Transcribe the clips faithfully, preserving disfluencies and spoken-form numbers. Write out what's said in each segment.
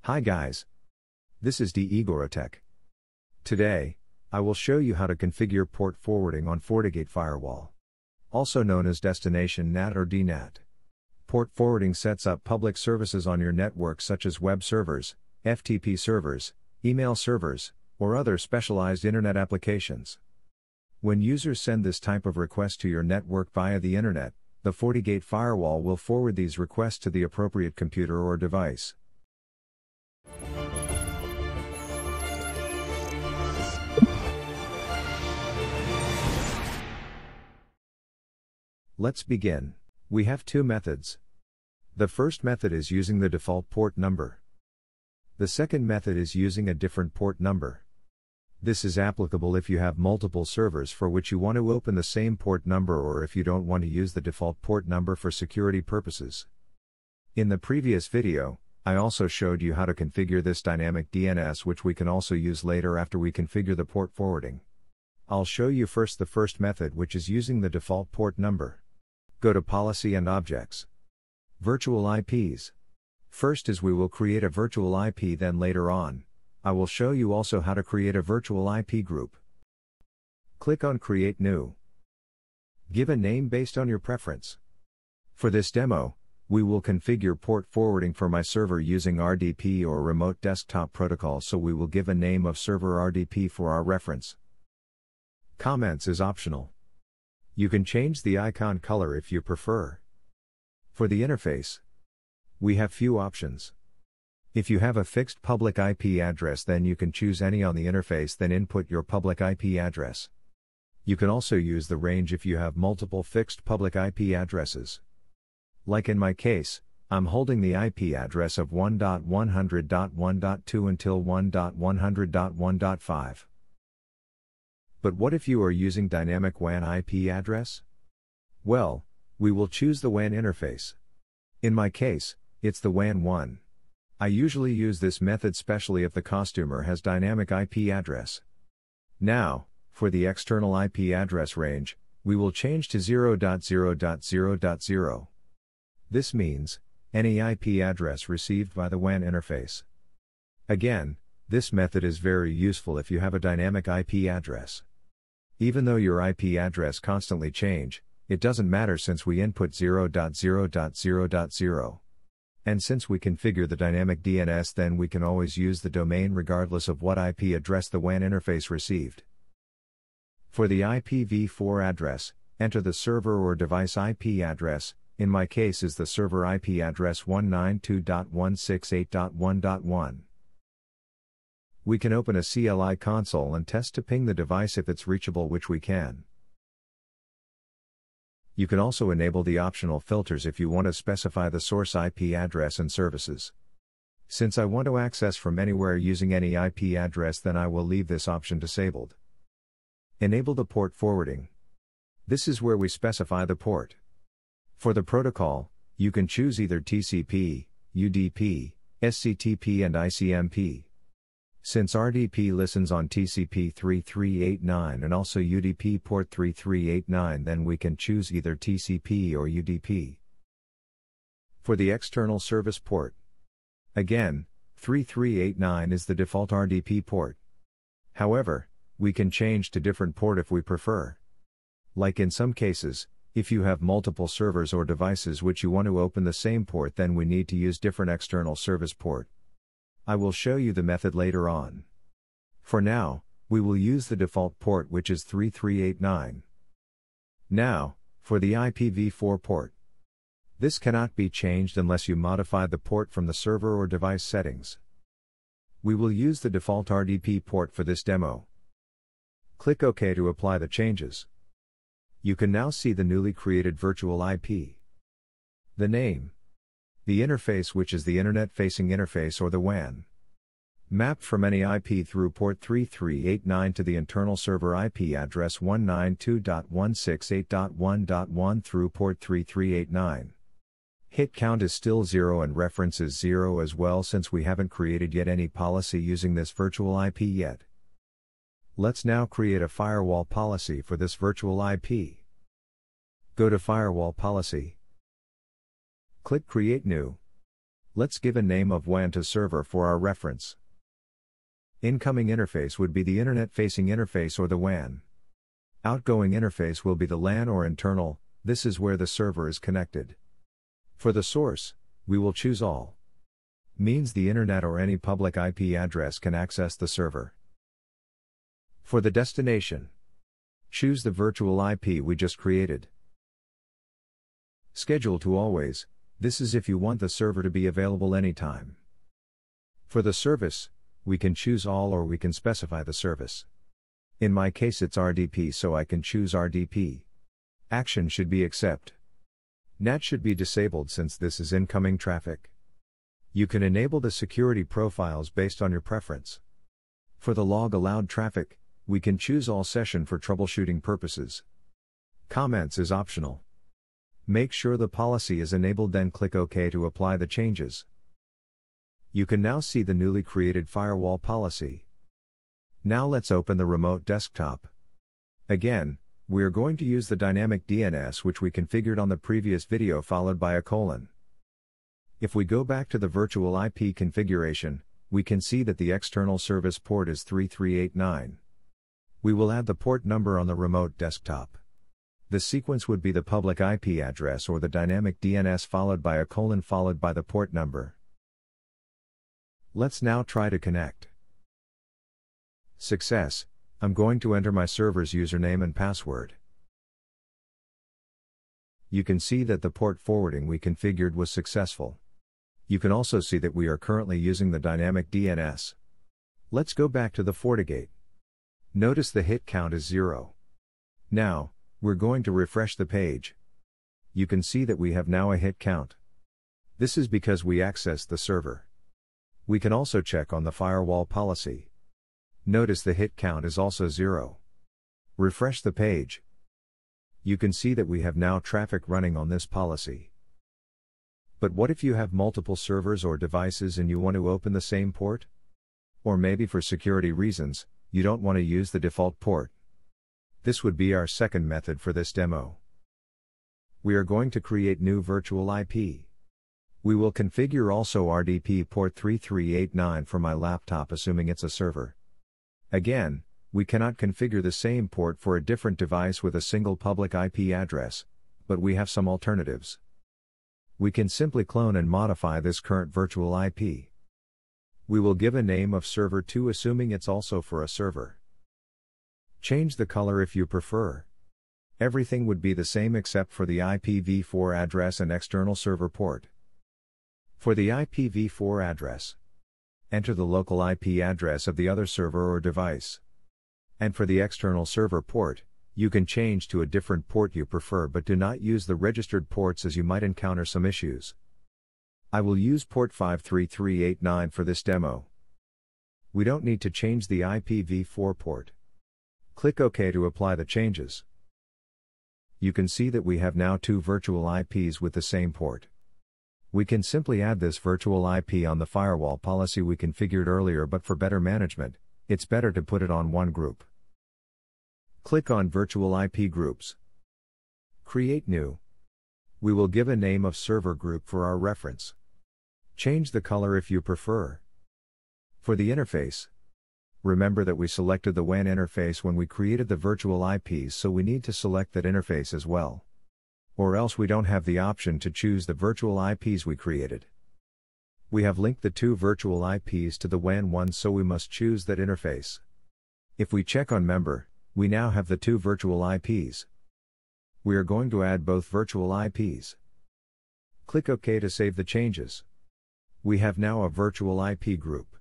Hi guys. This is IgoroTech. Today, I will show you how to configure port forwarding on Fortigate Firewall, also known as Destination N A T or D NAT. Port forwarding sets up public services on your network such as web servers, F T P servers, email servers, or other specialized internet applications. When users send this type of request to your network via the internet, the Fortigate Firewall will forward these requests to the appropriate computer or device. Let's begin. We have two methods. The first method is using the default port number. The second method is using a different port number. This is applicable if you have multiple servers for which you want to open the same port number or if you don't want to use the default port number for security purposes. In the previous video, I also showed you how to configure this dynamic D N S, which we can also use later after we configure the port forwarding. I'll show you first the first method, which is using the default port number. Go to Policy and Objects. Virtual I Ps. First is we will create a virtual I P, then later on, I will show you also how to create a virtual I P group. Click on Create New. Give a name based on your preference. For this demo, we will configure port forwarding for my server using R D P or Remote Desktop Protocol, so we will give a name of server R D P for our reference. Comments is optional. You can change the icon color if you prefer. For the interface, we have few options. If you have a fixed public I P address, then you can choose any on the interface, then input your public I P address. You can also use the range if you have multiple fixed public I P addresses. Like in my case, I'm holding the I P address of one dot one hundred dot one dot two until one dot one hundred dot one dot five. But what if you are using dynamic W A N I P address? Well, we will choose the W A N interface. In my case, it's the W A N one. I usually use this method especially if the customer has dynamic I P address. Now, for the external I P address range, we will change to zero dot zero dot zero dot zero. This means, any I P address received by the W A N interface. Again, this method is very useful if you have a dynamic I P address. Even though your I P address constantly change, it doesn't matter since we input zero dot zero dot zero dot zero. And since we configure the dynamic D N S, then we can always use the domain regardless of what I P address the W A N interface received. For the I P v four address, enter the server or device I P address. In my case is the server I P address one ninety-two dot one sixty-eight dot one dot one. We can open a C L I console and test to ping the device if it's reachable, which we can. You can also enable the optional filters if you want to specify the source I P address and services. Since I want to access from anywhere using any I P address, then I will leave this option disabled. Enable the port forwarding. This is where we specify the port. For the protocol, you can choose either T C P, U D P, S C T P and I C M P. Since R D P listens on T C P three three eight nine and also U D P port three three eight nine, then we can choose either T C P or U D P. For the external service port, again, three three eight nine is the default R D P port. However, we can change to different port if we prefer. Like in some cases, if you have multiple servers or devices which you want to open the same port, then we need to use different external service port. I will show you the method later on. For now, we will use the default port, which is three three eight nine. Now, for the I P v four port. This cannot be changed unless you modify the port from the server or device settings. We will use the default R D P port for this demo. Click OK to apply the changes. You can now see the newly created virtual I P. The name. The interface, which is the internet-facing interface or the W A N. Mapped from any I P through port three three eight nine to the internal server I P address one ninety-two dot one sixty-eight dot one dot one through port three three eight nine. Hit count is still zero and reference is zero as well, since we haven't created yet any policy using this virtual I P yet. Let's now create a firewall policy for this virtual I P. Go to Firewall Policy. Click Create New. Let's give a name of W A N to server for our reference. Incoming interface would be the internet-facing interface or the W A N. Outgoing interface will be the LAN or internal, this is where the server is connected. For the source, we will choose all. Means the internet or any public I P address can access the server. For the destination, choose the virtual I P we just created. Schedule to always, this is if you want the server to be available anytime. For the service, we can choose all or we can specify the service. In my case it's R D P, so I can choose R D P. Action should be accept. N A T should be disabled since this is incoming traffic. You can enable the security profiles based on your preference. For the log allowed traffic, we can choose all session for troubleshooting purposes. Comments is optional. Make sure the policy is enabled, then click OK to apply the changes. You can now see the newly created firewall policy. Now let's open the remote desktop. Again, we are going to use the dynamic D N S which we configured on the previous video followed by a colon. If we go back to the virtual I P configuration, we can see that the external service port is three three eight nine. We will add the port number on the remote desktop. The sequence would be the public I P address or the dynamic D N S followed by a colon followed by the port number. Let's now try to connect. Success. I'm going to enter my server's username and password. You can see that the port forwarding we configured was successful. You can also see that we are currently using the dynamic D N S. Let's go back to the Fortigate. Notice the hit count is zero. Now, we're going to refresh the page. You can see that we have now a hit count. This is because we accessed the server. We can also check on the firewall policy. Notice the hit count is also zero. Refresh the page. You can see that we have now traffic running on this policy. But what if you have multiple servers or devices and you want to open the same port? Or maybe for security reasons, you don't want to use the default port. This would be our second method for this demo. We are going to create new virtual I P. We will configure also R D P port three three eight nine for my laptop assuming it's a server. Again, we cannot configure the same port for a different device with a single public I P address, but we have some alternatives. We can simply clone and modify this current virtual I P. We will give a name of server two assuming it's also for a server. Change the color if you prefer. Everything would be the same except for the I P v four address and external server port. For the I P v four address, enter the local I P address of the other server or device. And for the external server port, you can change to a different port you prefer, but do not use the registered ports as you might encounter some issues. I will use port five three three eight nine for this demo. We don't need to change the I P v four port. Click OK to apply the changes. You can see that we have now two virtual I Ps with the same port. We can simply add this virtual I P on the firewall policy we configured earlier, but for better management, it's better to put it on one group. Click on Virtual I P Groups. Create New. We will give a name of server group for our reference. Change the color if you prefer. For the interface, remember that we selected the W A N interface when we created the virtual I Ps, so we need to select that interface as well. Or else we don't have the option to choose the virtual I Ps we created. We have linked the two virtual I Ps to the W A N one, so we must choose that interface. If we check on member, we now have the two virtual I Ps. We are going to add both virtual I Ps. Click OK to save the changes. We have now a virtual I P group.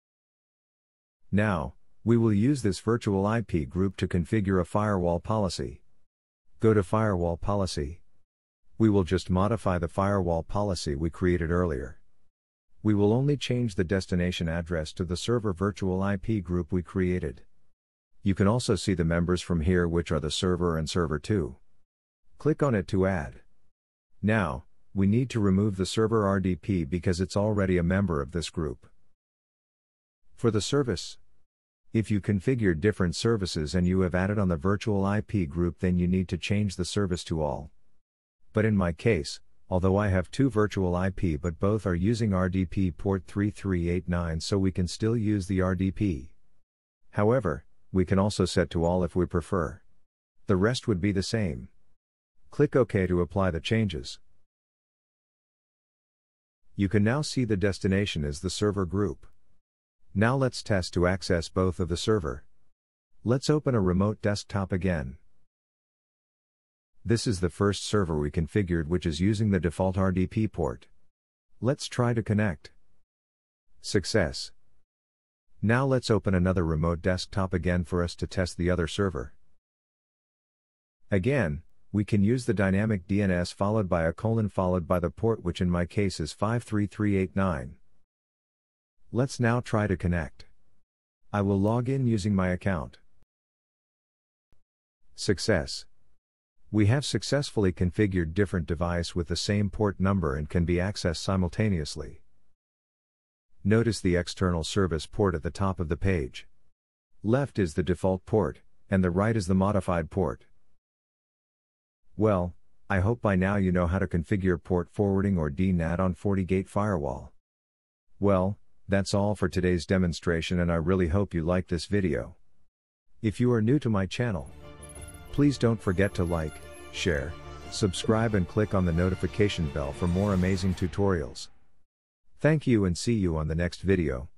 Now, we will use this virtual I P group to configure a firewall policy. Go to Firewall Policy. We will just modify the firewall policy we created earlier. We will only change the destination address to the server virtual I P group we created. You can also see the members from here, which are the server and server two. Click on it to add. Now, we need to remove the server R D P because it's already a member of this group. For the service, if you configured different services and you have added on the virtual I P group, then you need to change the service to all. But in my case, although I have two virtual I P but both are using R D P port three three eight nine, so we can still use the R D P. However, we can also set to all if we prefer. The rest would be the same. Click OK to apply the changes. You can now see the destination is the server group. Now let's test to access both of the server. Let's open a remote desktop again. This is the first server we configured, which is using the default R D P port. Let's try to connect. Success. Now let's open another remote desktop again for us to test the other server. Again, we can use the dynamic D N S followed by a colon followed by the port, which in my case is five three three eight nine. Let's now try to connect. I will log in using my account. Success. We have successfully configured different device with the same port number and can be accessed simultaneously. Notice the external service port at the top of the page. Left is the default port, and the right is the modified port. Well, I hope by now you know how to configure port forwarding or D NAT on Fortigate Firewall. Well, that's all for today's demonstration, and I really hope you liked this video. If you are new to my channel, please don't forget to like, share, subscribe and click on the notification bell for more amazing tutorials. Thank you and see you on the next video.